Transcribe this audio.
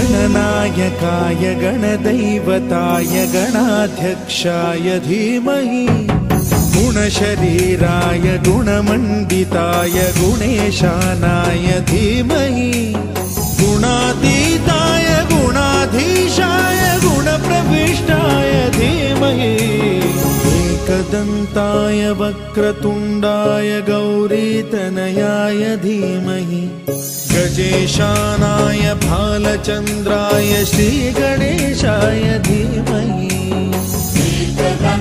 गणनायकाय गणदैवताय गणाध्यक्षाय धीमहि गुणशरीराय गुणमण्डिताय गुणेशानाय धीमहि गुणातीताय गुणाधीशाय गुणप्रविष्टाय धीमहि एकदन्ताय वक्रतुण्डाय गौरीतनयाय धीमहि गजेशानाय भालचन्द्राय श्रीगणेशाय धीमहि।